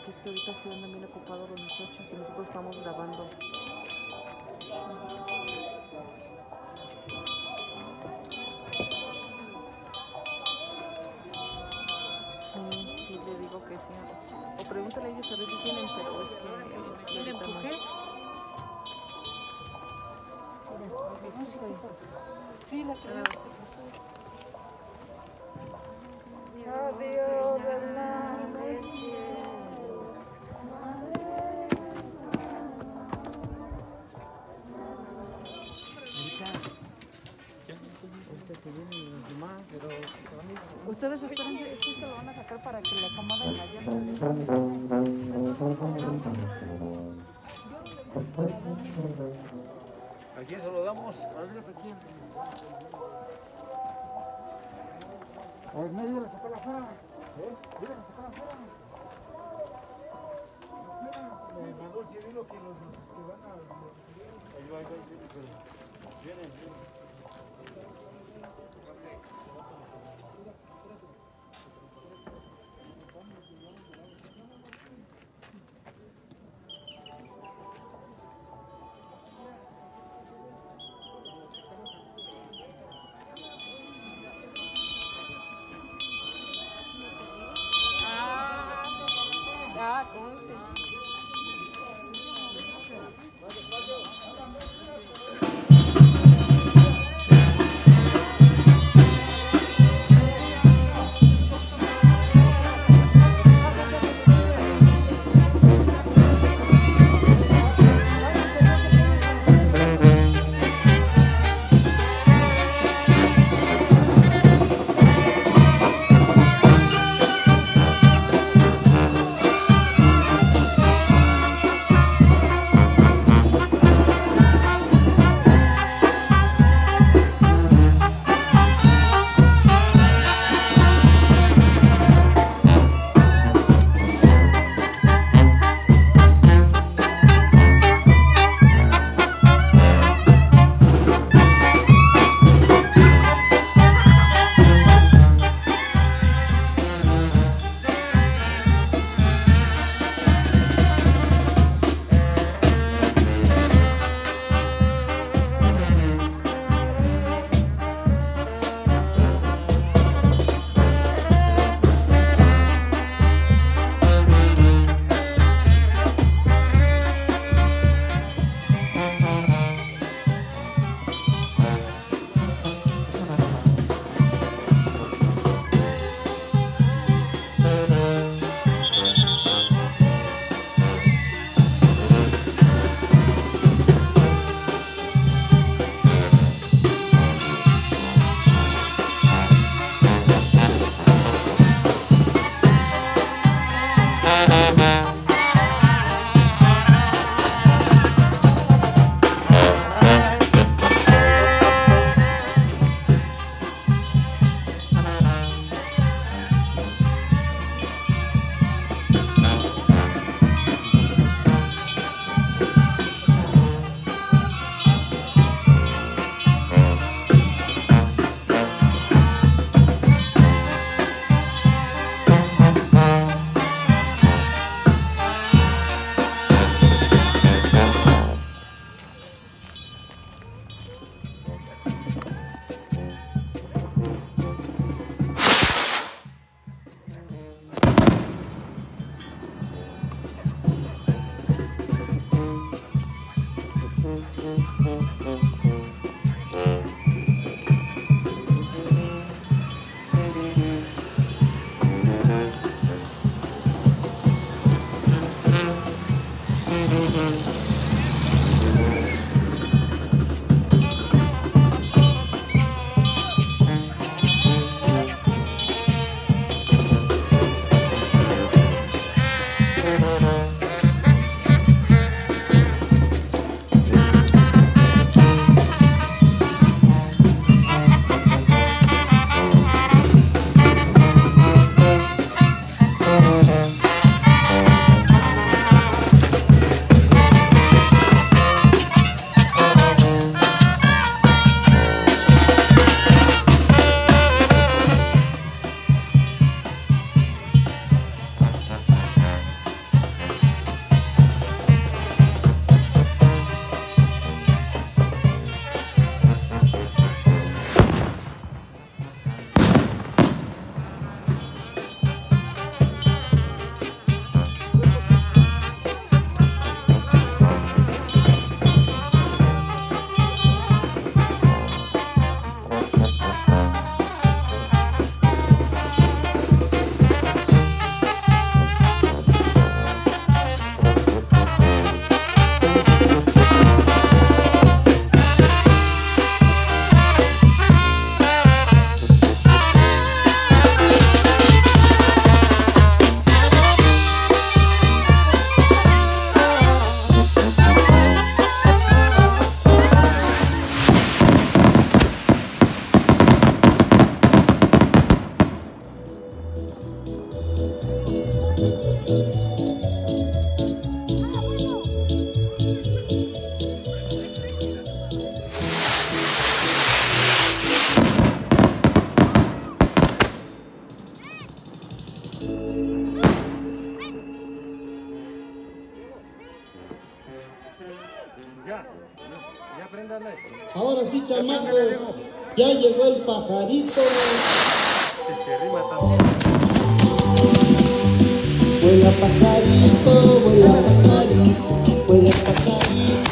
porque es que ahorita se andan bien ocupados los muchachos y nosotros estamos grabando. Sí, le digo que sí. O pregúntale a ellos a ver si tienen, pero es que... ¿Tienen empuje? Sí, la creo. Adiós, Hernando. Ustedes esperan que esto lo van a sacar para que le acomoden la llanta. ¿A quién se lo damos? ¿A quién? A ver, medio le sacó la fuera. Mira, le sacó la fuera. Me mandó el civilo que los que van a... Ahí va, vienen. Ya apréndale. Ahora sí, chamaco, ya llegó el pajarito. Se rima también. Vuela pajarito, vuela pajarito, vuela pajarito,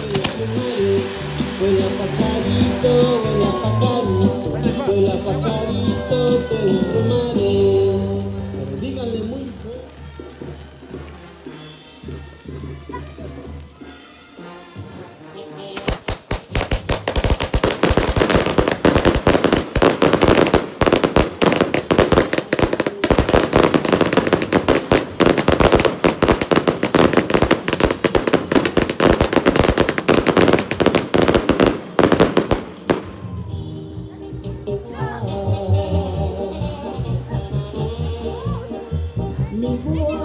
vuela pajarito, vuela pajarito, vuela pajarito, te desbromaré. Pero díganle muy fuerte. Mi